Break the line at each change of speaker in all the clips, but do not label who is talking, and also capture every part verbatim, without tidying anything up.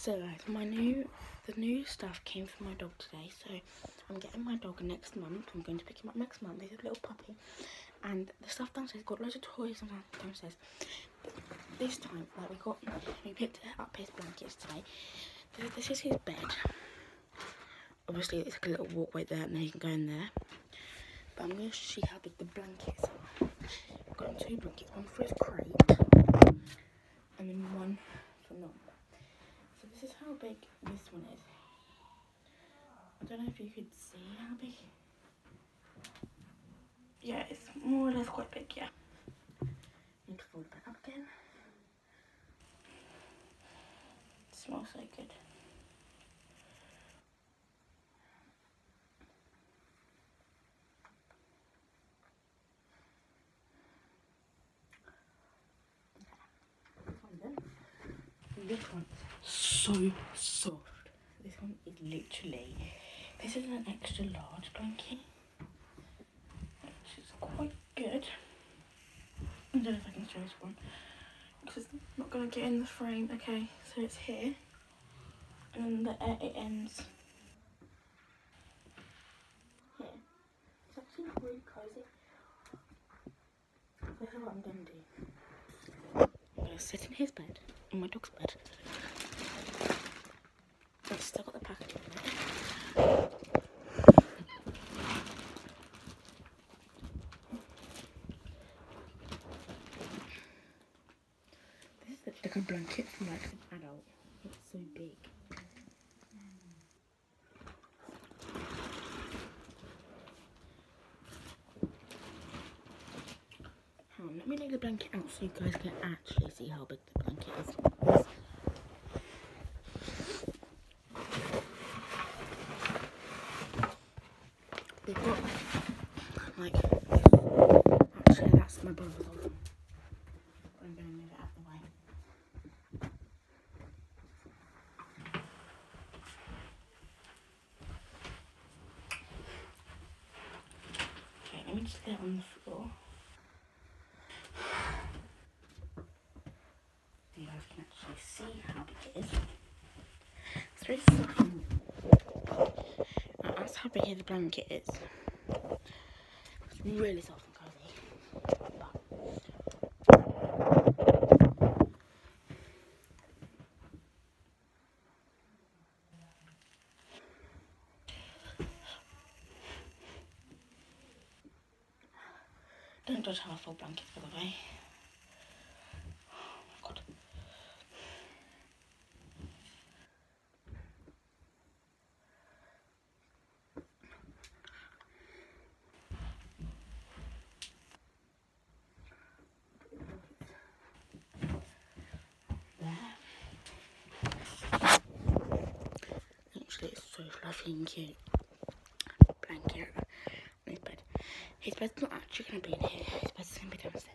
So guys, my new the new stuff came from my dog today. So I'm getting my dog next month. I'm going to pick him up next month. He's a little puppy, and the stuff downstairs got loads of toys and downstairs. But this time, like we got, we picked up his blankets today. This is his bed. Obviously, it's like a little walkway there, and then you can go in there. But I'm going to show you how big the blankets are. I've got two blankets, one for his crate, and then one for Nom. So this is how big this one is. I don't know if you could see how big. Yeah, it's more or less quite big, yeah. Need to fold it back up again. It smells so good. This one's so soft. This one is literally, this is an extra large blanket, which is quite good. I don't know if I can show this one, because it's not going to get in the frame. Okay, so it's here, and then the, uh, it ends here. It's actually really cozy. This is what I'm going to do. I'm going to sit in his bed, in my dog's bed. I've still got the packaging in it. This is like a blanket for like an adult. It's so big. Hang on, let me lay the blanket out so you guys can actually see how big the blanket is. They've got like, actually that's my brother's one. I'm going to move it out of the way. Okay, let me just get it on the floor. So you guys can actually see how big it is. It's very soft. Now, that's how big the blanket is. It's really soft and cozy. Don't judge how I fold blankets, by the way. Oh my god. Actually, it's so fluffy and cute. Blanket on his bed. His bed's not actually going to be in here. His bed's going to be downstairs.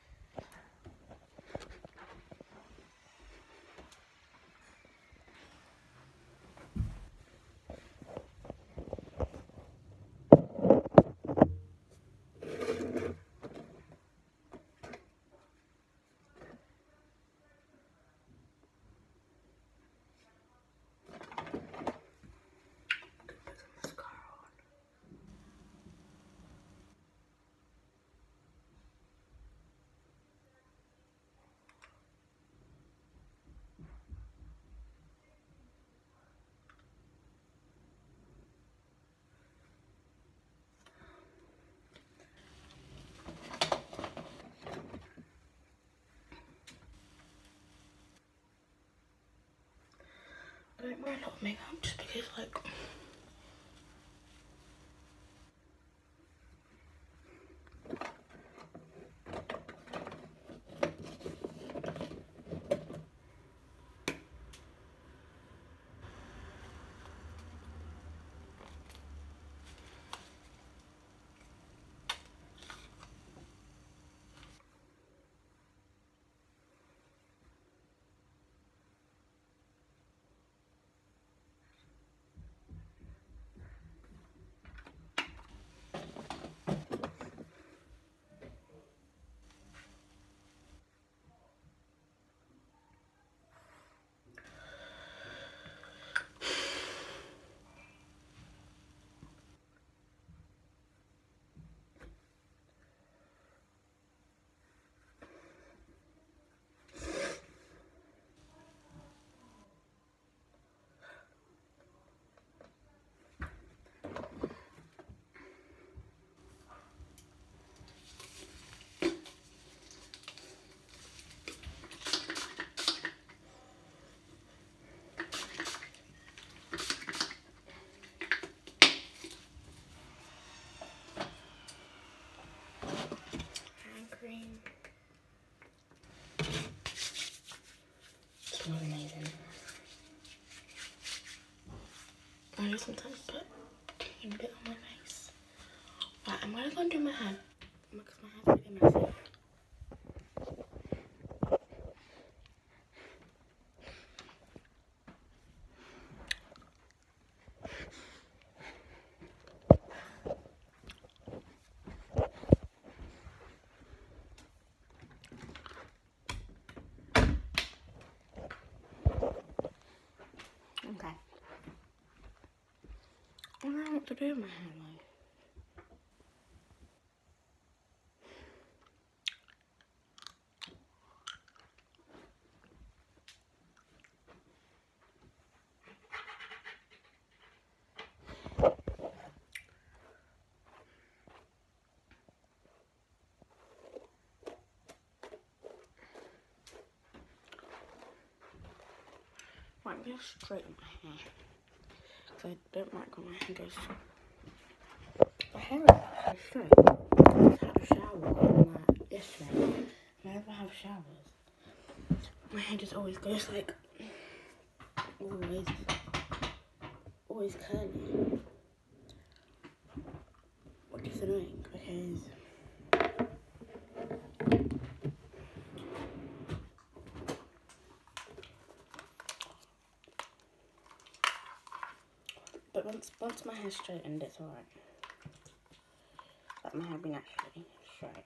I don't wear a lot of makeup just because, like, know sometimes put a teeny bit on my face. Right, I'm gonna go and do my hair because my hair's really messy. Okay. I don't know what to do with my hair though. Right, I'm going to straighten my hair because I don't like when my hair goes my hair is actually straight. I just had a shower on that yesterday. Whenever I have showers, my hair just always goes like always always curly, which is annoying because but once once my hair's straightened, it's alright. Like my hair being actually straight.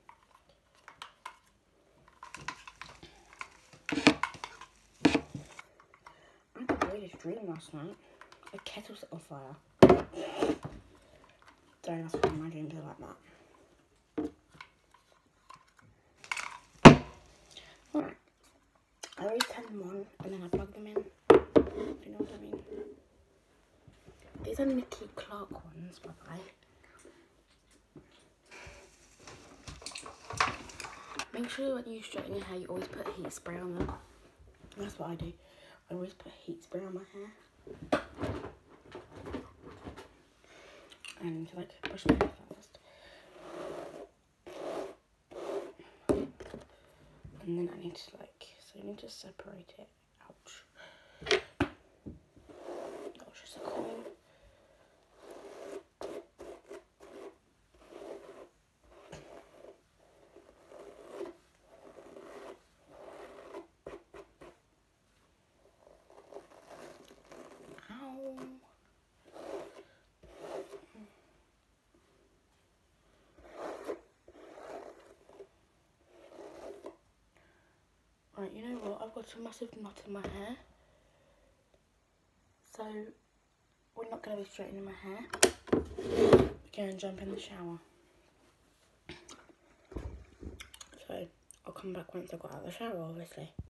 I had the weirdest dream last night. A kettle set on fire. Don't ask why my dreams are like that. Alright. I always turn them on and then I plug them in. Do you know what I mean? These are Nicky Clark ones, by the way. Make sure when you straighten your hair, you always put heat spray on them. That's what I do. I always put heat spray on my hair. And like brush my hair first. And then I need to like, so you need to separate it. Ouch. That was just a coin. Right, you know what? I've got a massive knot in my hair. So, we're not going to be straightening my hair. We're going to jump in the shower. So, I'll come back once I got out of the shower, obviously.